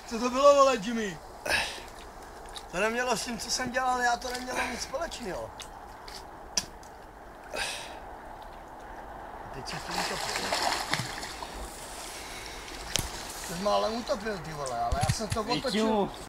Co to bylo, vole, Jimmy? To nemělo s tím, co jsem dělal, já to nemělo nic společného. Teď se to utopil. To jsi málem utopil, ty vole, ale já jsem to otočil.